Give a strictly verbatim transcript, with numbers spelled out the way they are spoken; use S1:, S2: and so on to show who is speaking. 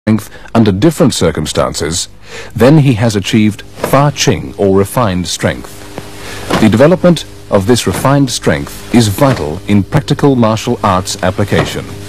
S1: strength under different circumstances, then he has achieved fa ching, or refined strength. The development of this refined strength is vital in practical martial arts application.